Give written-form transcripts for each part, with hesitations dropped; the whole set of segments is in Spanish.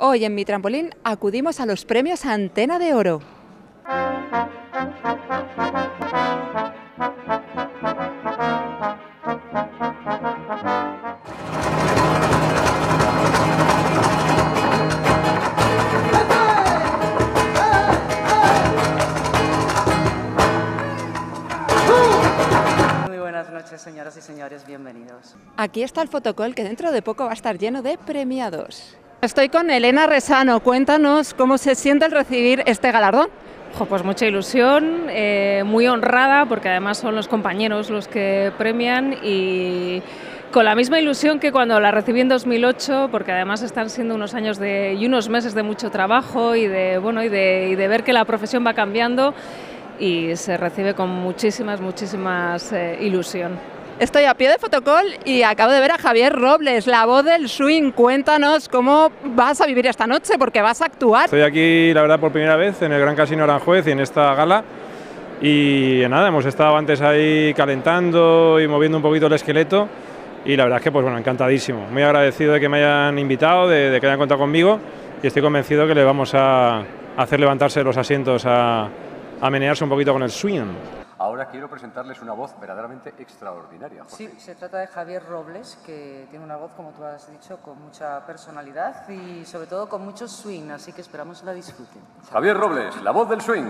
Hoy en Mi Trampolín acudimos a los premios Antena de Oro. Señoras y señores, bienvenidos. Aquí está el fotocall que dentro de poco va a estar lleno de premiados. Estoy con Elena Resano. Cuéntanos cómo se siente el recibir este galardón. Pues mucha ilusión, muy honrada porque además son los compañeros los que premian y con la misma ilusión que cuando la recibí en 2008, porque además están siendo unos años y unos meses de mucho trabajo y de ver que la profesión va cambiando y se recibe con muchísimas ilusión. Estoy a pie de fotocall y acabo de ver a Javier Robles, la voz del swing. Cuéntanos cómo vas a vivir esta noche, porque vas a actuar. Estoy aquí, la verdad, por primera vez en el Gran Casino Aranjuez y en esta gala. Y nada, hemos estado antes ahí calentando y moviendo un poquito el esqueleto. Y la verdad es que, pues bueno, encantadísimo. Muy agradecido de que me hayan invitado, de que hayan contado conmigo. Y estoy convencido que le vamos a hacer levantarse de los asientos, a menearse un poquito con el swing. Ahora quiero presentarles una voz verdaderamente extraordinaria. Sí, se trata de Javier Robles, que tiene una voz, como tú has dicho, con mucha personalidad y sobre todo con mucho swing, así que esperamos la disfruten. Javier Robles, la voz del swing.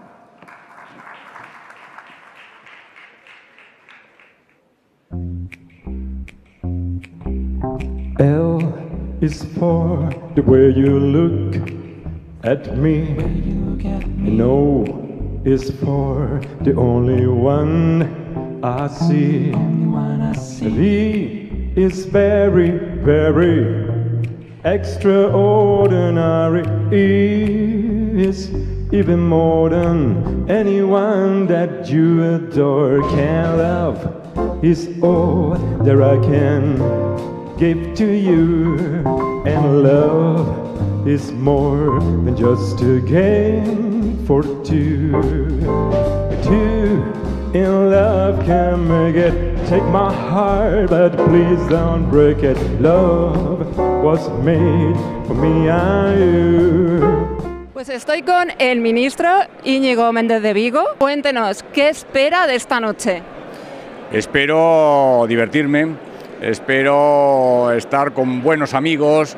L is for the way you look at me. No is for the only one I see. V is very, very extraordinary. E is even more than anyone that you adore. Can love is all that I can give to you, and love is more than just a game for two. Two in love can make it. Take my heart, but please don't break it. Love was made for me and you. Pues estoy con el ministro Íñigo Méndez de Vigo. Cuéntenos, ¿qué espera de esta noche? Espero divertirme, espero estar con buenos amigos,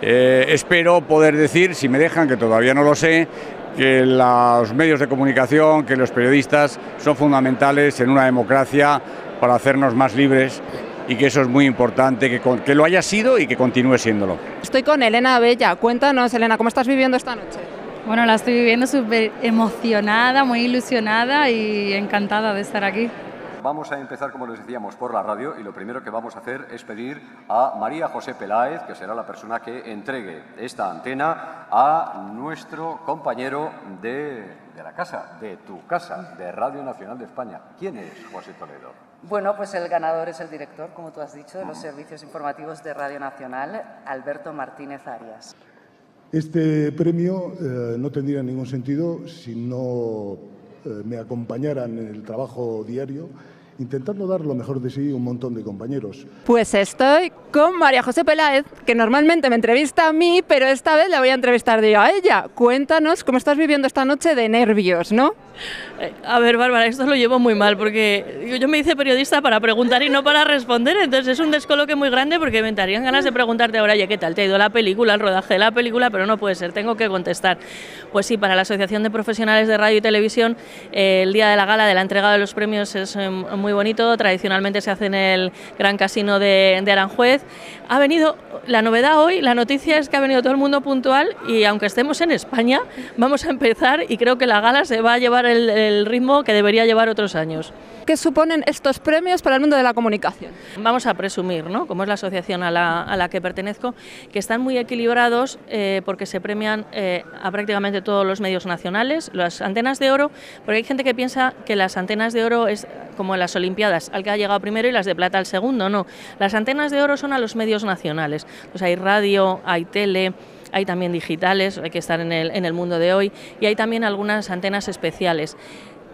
espero poder decir, si me dejan, que todavía no lo sé, que los medios de comunicación, que los periodistas son fundamentales en una democracia para hacernos más libres y que eso es muy importante, que lo haya sido y que continúe siéndolo. Estoy con Elena Bella. Cuéntanos, Elena, ¿cómo estás viviendo esta noche? Bueno, la estoy viviendo súper emocionada, muy ilusionada y encantada de estar aquí. Vamos a empezar, como les decíamos, por la radio y lo primero que vamos a hacer es pedir a María José Peláez, que será la persona que entregue esta antena a nuestro compañero de la casa, de tu casa, de Radio Nacional de España. ¿Quién es José Toledo? Bueno, pues el ganador es el director, como tú has dicho, de los servicios informativos de Radio Nacional, Alberto Martínez Arias. Este premio no tendría ningún sentido si no me acompañaran en el trabajo diario, intentando dar lo mejor de sí un montón de compañeros. Pues estoy con María José Peláez, que normalmente me entrevista a mí, pero esta vez la voy a entrevistar yo a ella. Cuéntanos cómo estás viviendo esta noche de nervios, ¿no? A ver, Bárbara, esto lo llevo muy mal porque yo me hice periodista para preguntar y no para responder, entonces es un descoloque muy grande porque me darían ganas de preguntarte ahora, oye, ¿qué tal te ha ido la película, el rodaje de la película? Pero no puede ser, tengo que contestar. Pues sí, para la Asociación de Profesionales de Radio y Televisión, el día de la gala de la entrega de los premios es muy bonito, tradicionalmente se hace en el Gran Casino de Aranjuez. Ha venido, la novedad hoy, la noticia es que ha venido todo el mundo puntual y aunque estemos en España, vamos a empezar y creo que la gala se va a llevar el ritmo que debería llevar otros años. ¿Qué suponen estos premios para el mundo de la comunicación? Vamos a presumir, ¿no?, como es la asociación a la que pertenezco, que están muy equilibrados porque se premian a prácticamente todos los medios nacionales, las antenas de oro, porque hay gente que piensa que las antenas de oro es como en las Olimpiadas, al que ha llegado primero y las de plata al segundo, no. Las antenas de oro son a los medios nacionales, pues hay radio, hay tele, hay también digitales, hay que estar en el mundo de hoy, y hay también algunas antenas especiales.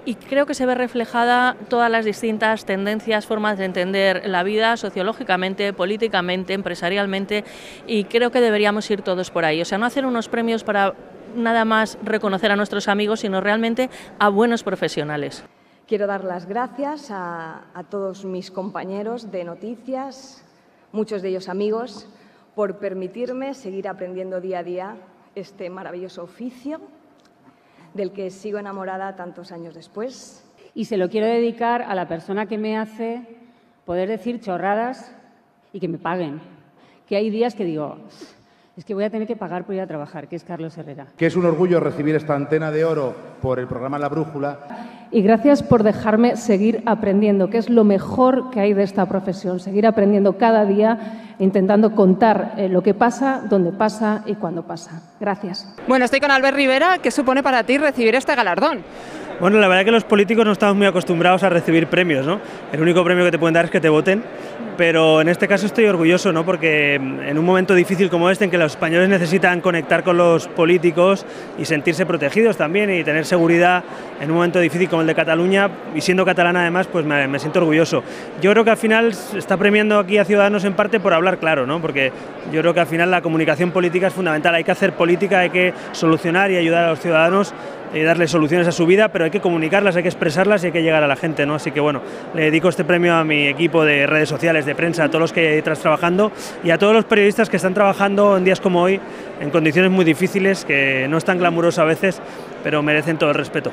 y creo que se ve reflejada todas las distintas tendencias, formas de entender la vida sociológicamente, políticamente, empresarialmente, y creo que deberíamos ir todos por ahí. O sea, no hacer unos premios para nada más reconocer a nuestros amigos, sino realmente a buenos profesionales. Quiero dar las gracias a todos mis compañeros de noticias, muchos de ellos amigos, por permitirme seguir aprendiendo día a día este maravilloso oficio del que sigo enamorada tantos años después. Y se lo quiero dedicar a la persona que me hace poder decir chorradas y que me paguen. Que hay días que digo, es que voy a tener que pagar por ir a trabajar, que es Carlos Herrera. Que es un orgullo recibir esta antena de oro por el programa La Brújula. Y gracias por dejarme seguir aprendiendo, que es lo mejor que hay de esta profesión, seguir aprendiendo cada día, intentando contar lo que pasa, dónde pasa y cuándo pasa. Gracias. Bueno, estoy con Albert Rivera. ¿Qué supone para ti recibir este galardón? Bueno, la verdad es que los políticos no estamos muy acostumbrados a recibir premios, ¿no? El único premio que te pueden dar es que te voten, pero en este caso estoy orgulloso, ¿no? Porque en un momento difícil como este, en que los españoles necesitan conectar con los políticos y sentirse protegidos también y tener seguridad en un momento difícil como el de Cataluña, y siendo catalana además, pues me siento orgulloso. Yo creo que al final se está premiando aquí a Ciudadanos en parte por hablar claro, ¿no? Porque yo creo que al final la comunicación política es fundamental, hay que hacer política, hay que solucionar y ayudar a los ciudadanos y darles soluciones a su vida, pero hay que comunicarlas, hay que expresarlas y hay que llegar a la gente, ¿no? Así que bueno, le dedico este premio a mi equipo de redes sociales, de prensa, a todos los que hay detrás trabajando y a todos los periodistas que están trabajando en días como hoy, en condiciones muy difíciles, que no es tan glamuroso a veces, pero merecen todo el respeto.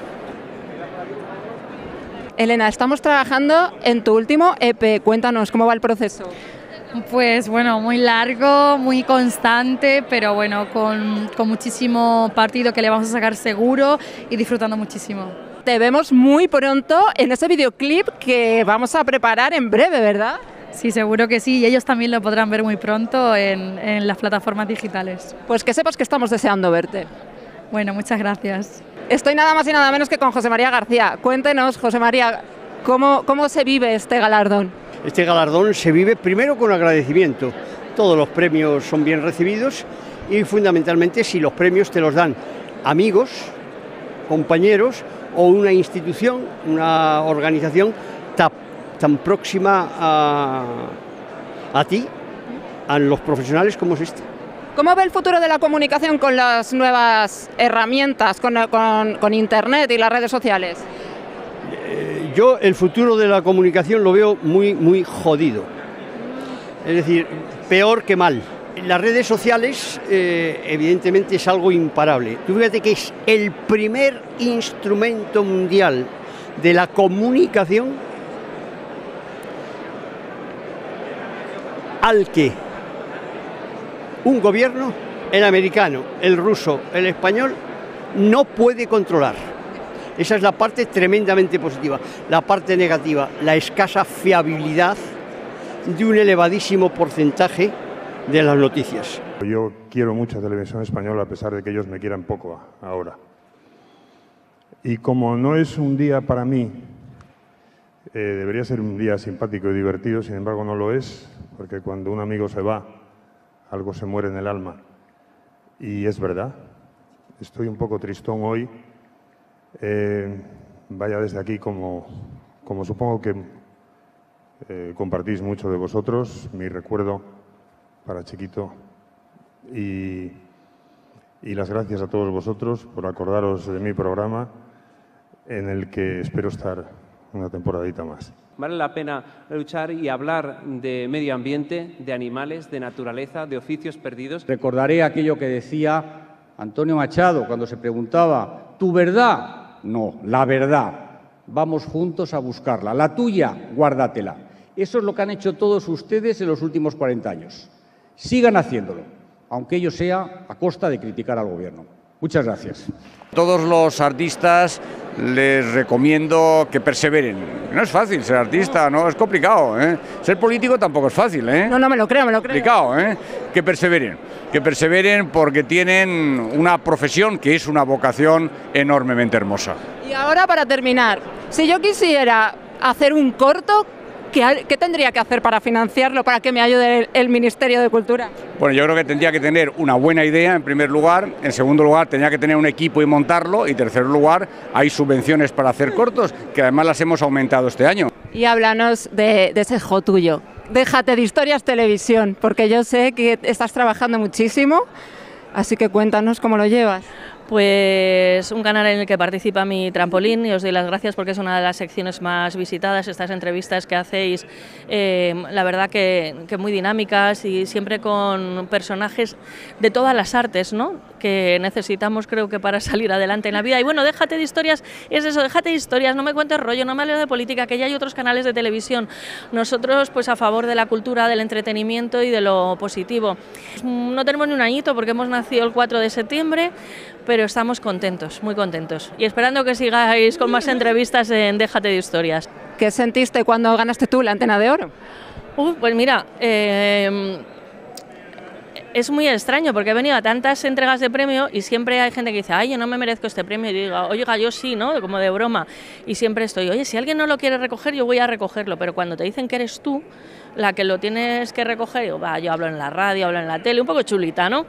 Elena, estamos trabajando en tu último EP. Cuéntanos, ¿cómo va el proceso? Pues bueno, muy largo, muy constante, pero bueno, con muchísimo partido que le vamos a sacar seguro y disfrutando muchísimo. Te vemos muy pronto en ese videoclip que vamos a preparar en breve, ¿verdad? Sí, seguro que sí, y ellos también lo podrán ver muy pronto en las plataformas digitales. Pues que sepas que estamos deseando verte. Bueno, muchas gracias. Estoy nada más y nada menos que con José María García. Cuéntenos, José María, ¿cómo se vive este galardón? Este galardón se vive primero con agradecimiento. Todos los premios son bien recibidos y fundamentalmente si los premios te los dan amigos, compañeros o una institución, una organización tan próxima a ti, a los profesionales como es esta. ¿Cómo ve el futuro de la comunicación con las nuevas herramientas, con Internet y las redes sociales? Yo el futuro de la comunicación lo veo muy jodido, es decir, peor que mal. Las redes sociales evidentemente es algo imparable. Tú fíjate que es el primer instrumento mundial de la comunicación al que un gobierno, el americano, el ruso, el español, no puede controlar. Esa es la parte tremendamente positiva. La parte negativa, la escasa fiabilidad de un elevadísimo porcentaje de las noticias. Yo quiero mucho a Televisión Española a pesar de que ellos me quieran poco ahora. Y como no es un día para mí, debería ser un día simpático y divertido, sin embargo no lo es, porque cuando un amigo se va, algo se muere en el alma. Y es verdad, estoy un poco tristón hoy. Vaya desde aquí, como supongo que compartís mucho de vosotros, mi recuerdo para Chiquito y las gracias a todos vosotros por acordaros de mi programa, en el que espero estar una temporadita más. Vale la pena luchar y hablar de medio ambiente, de animales, de naturaleza, de oficios perdidos. Recordaré aquello que decía Antonio Machado cuando se preguntaba, ¿tu verdad? No, la verdad. Vamos juntos a buscarla. La tuya, guárdatela. Eso es lo que han hecho todos ustedes en los últimos 40 años. Sigan haciéndolo, aunque ello sea a costa de criticar al gobierno. Muchas gracias. A todos los artistas les recomiendo que perseveren. No es fácil ser artista, no es complicado, ¿eh? Ser político tampoco es fácil, ¿eh? No, me lo creo. Complicado, ¿eh? Que perseveren porque tienen una profesión que es una vocación enormemente hermosa. Y ahora, para terminar, si yo quisiera hacer un corto, ¿Qué tendría que hacer para financiarlo, para que me ayude el Ministerio de Cultura? Bueno, yo creo que tendría que tener una buena idea en primer lugar, en segundo lugar tendría que tener un equipo y montarlo, y en tercer lugar hay subvenciones para hacer cortos, que además las hemos aumentado este año. Y háblanos de ese hijo tuyo. Déjate de Historias Televisión, porque yo sé que estás trabajando muchísimo, así que cuéntanos cómo lo llevas. Pues un canal en el que participa Mi Trampolín, y os doy las gracias porque es una de las secciones más visitadas. Estas entrevistas que hacéis, la verdad que muy dinámicas y siempre con personajes de todas las artes, ¿no?, que necesitamos, creo que, para salir adelante en la vida. Y bueno, déjate de historias, es eso, déjate de historias, no me cuentes rollo, no me hables de política, que ya hay otros canales de televisión. Nosotros, pues a favor de la cultura, del entretenimiento y de lo positivo. No tenemos ni un añito porque hemos nacido el 4 de septiembre, pero estamos contentos, muy contentos. Y esperando que sigáis con más entrevistas en Déjate de Historias. ¿Qué sentiste cuando ganaste tú la Antena de Oro? Pues mira, es muy extraño porque he venido a tantas entregas de premio y siempre hay gente que dice, ay, yo no me merezco este premio, y digo, oiga, yo sí, ¿no?, como de broma. Y siempre estoy, oye, si alguien no lo quiere recoger, yo voy a recogerlo, pero cuando te dicen que eres tú la que lo tienes que recoger, digo, va, yo hablo en la radio, hablo en la tele, un poco chulita, ¿no?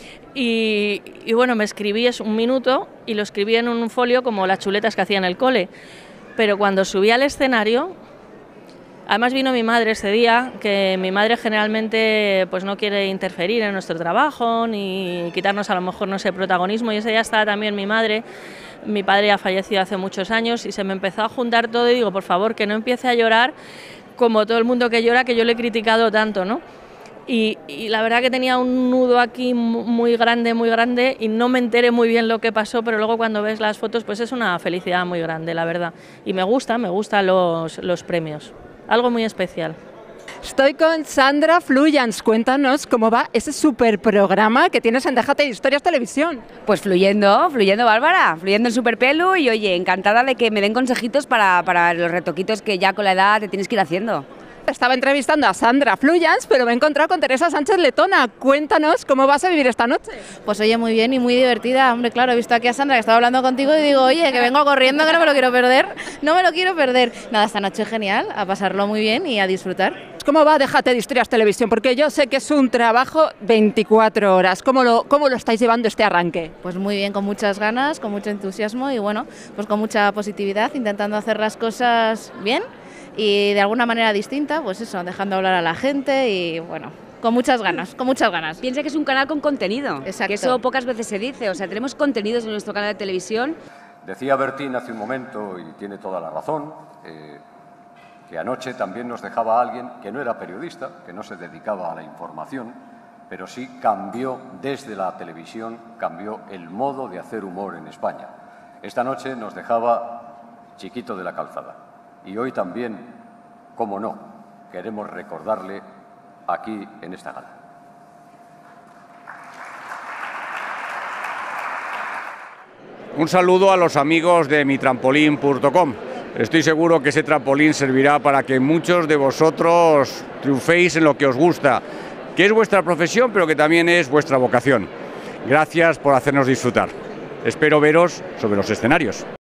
Y bueno, me escribí un minuto y lo escribí en un folio como las chuletas que hacía en el cole. Pero cuando subí al escenario, además vino mi madre ese día, que mi madre generalmente pues no quiere interferir en nuestro trabajo ni quitarnos a lo mejor, no sé, protagonismo, y ese día estaba también mi madre. Mi padre ha fallecido hace muchos años y se me empezó a juntar todo y digo, por favor, que no empiece a llorar como todo el mundo que llora, que yo le he criticado tanto, ¿no? Y la verdad que tenía un nudo aquí muy grande, y no me enteré muy bien lo que pasó, pero luego cuando ves las fotos, pues es una felicidad muy grande, la verdad. Y me gustan los premios, algo muy especial. Estoy con Sandra Fluyans. Cuéntanos cómo va ese super programa que tienes en Déjate de Historias Televisión. Pues fluyendo, Bárbara, fluyendo el superpelu, y oye, encantada de que me den consejitos para los retoquitos que ya con la edad te tienes que ir haciendo. Estaba entrevistando a Sandra Fluyans, pero me he encontrado con Teresa Sánchez Letona. Cuéntanos cómo vas a vivir esta noche. Pues oye, muy bien y muy divertida. Hombre, claro, he visto aquí a Sandra que estaba hablando contigo y digo, oye, que vengo corriendo, que no me lo quiero perder. No me lo quiero perder. Nada, esta noche genial, a pasarlo muy bien y a disfrutar. ¿Cómo va Déjate de Historias Televisión? Porque yo sé que es un trabajo 24 horas. ¿Cómo lo estáis llevando este arranque? Pues muy bien, con muchas ganas, con mucho entusiasmo y bueno, pues con mucha positividad, intentando hacer las cosas bien y de alguna manera distinta, pues eso, dejando hablar a la gente y bueno, con muchas ganas, con muchas ganas. Piensa que es un canal con contenido. Exacto. Que eso pocas veces se dice, o sea, tenemos contenidos en nuestro canal de televisión. Decía Bertín hace un momento, y tiene toda la razón, que anoche también nos dejaba alguien que no era periodista, que no se dedicaba a la información, pero sí cambió desde la televisión, cambió el modo de hacer humor en España. Esta noche nos dejaba Chiquito de la Calzada. Y hoy también, cómo no, queremos recordarle aquí en esta gala. Un saludo a los amigos de mitrampolín.com. Estoy seguro que ese trampolín servirá para que muchos de vosotros triunféis en lo que os gusta, que es vuestra profesión, pero que también es vuestra vocación. Gracias por hacernos disfrutar. Espero veros sobre los escenarios.